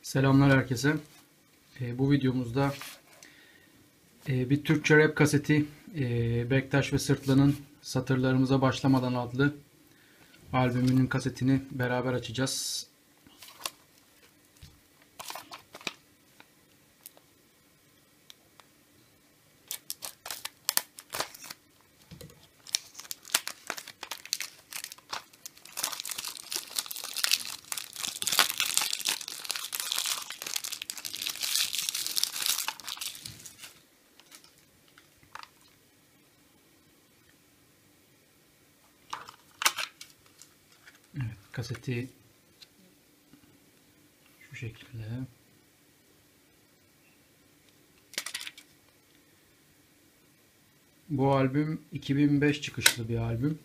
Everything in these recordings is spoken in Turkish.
Selamlar herkese. Bu videomuzda bir Türkçe rap kaseti Bektaş ve Sırtlan'ın Satırlarımıza Başlamadan adlı albümünün kasetini beraber açacağız. Evet, kaseti şu şekilde. Bu albüm 2005 çıkışlı bir albüm.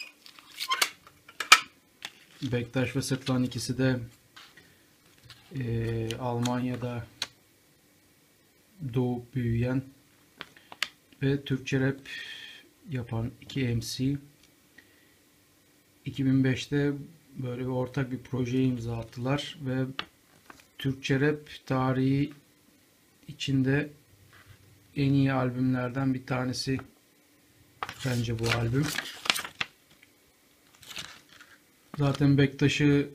Bektaş ve Sırtlan ikisi de Almanya'da doğup büyüyen ve Türkçe rap yapan iki MC. 2005'te böyle bir ortak bir projeye imza attılar ve Türkçe rap tarihi içinde en iyi albümlerden bir tanesi bence bu albüm. Zaten Bektaş'ı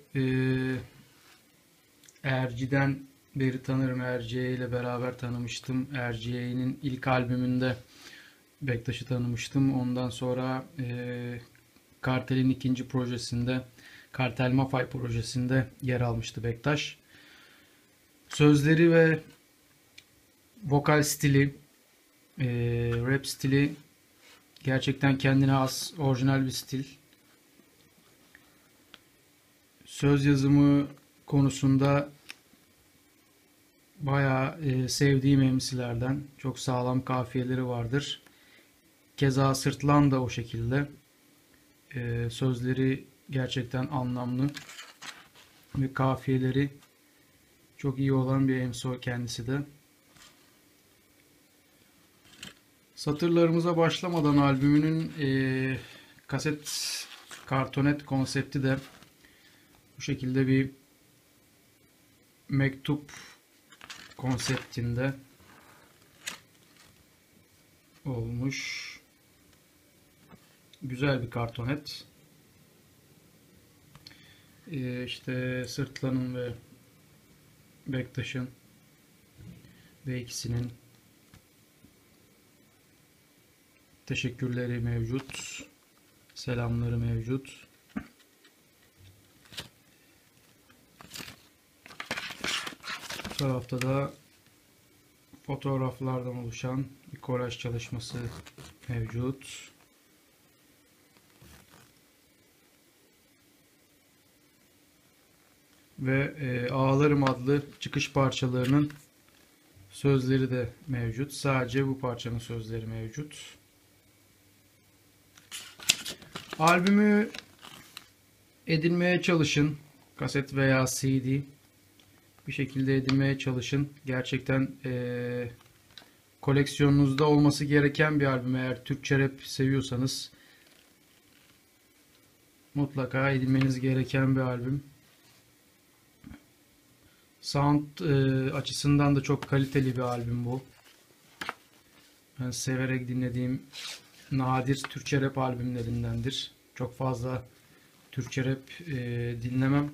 Erci'den beri tanırım. Erciye ile beraber tanımıştım. Erciye'nin ilk albümünde Bektaş'ı tanımıştım. Ondan sonra Kartel'in ikinci projesinde, Kartel Mafay projesinde yer almıştı Bektaş. Sözleri ve vokal stili, rap stili gerçekten kendine has, orijinal bir stil. Söz yazımı konusunda bayağı sevdiğim MC'lerden. Çok sağlam kafiyeleri vardır. Keza Sırtlan da o şekilde. Sözleri gerçekten anlamlı ve kafiyeleri çok iyi olan bir MC kendisi de. Satırlarımıza Başlamadan albümünün kaset kartonet konsepti de bu şekilde bir mektup konseptinde olmuş. Güzel bir kartonet. İşte Sırtlan'ın ve Bektaş'ın ve ikisinin teşekkürleri mevcut. Selamları mevcut. Bu tarafta da fotoğraflardan oluşan bir kolaj çalışması mevcut. Ve Ağlarım adlı çıkış parçalarının sözleri de mevcut. Sadece bu parçanın sözleri mevcut. Albümü edinmeye çalışın. Kaset veya CD bir şekilde edinmeye çalışın. Gerçekten koleksiyonunuzda olması gereken bir albüm. Eğer Türkçe rap seviyorsanız mutlaka edinmeniz gereken bir albüm. Sound açısından da çok kaliteli bir albüm bu. Ben severek dinlediğim nadir Türkçe rap albümlerindendir. Çok fazla Türkçe rap dinlemem.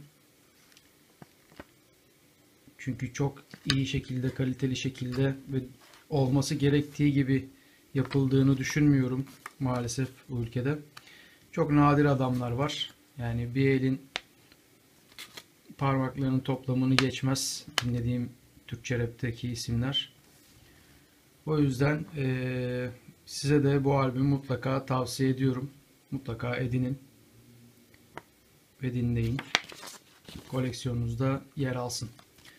Çünkü çok iyi şekilde, kaliteli şekilde ve olması gerektiği gibi yapıldığını düşünmüyorum maalesef bu ülkede. Çok nadir adamlar var. Yani bir elin parmaklarının toplamını geçmez dinlediğim Türkçe rapteki isimler. O yüzden size de bu albümü mutlaka tavsiye ediyorum. Mutlaka edinin ve dinleyin. Koleksiyonunuzda yer alsın.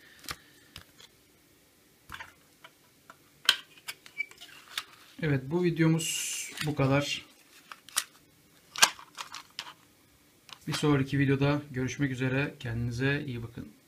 Evet, bu videomuz bu kadar. Bir sonraki videoda görüşmek üzere. Kendinize iyi bakın.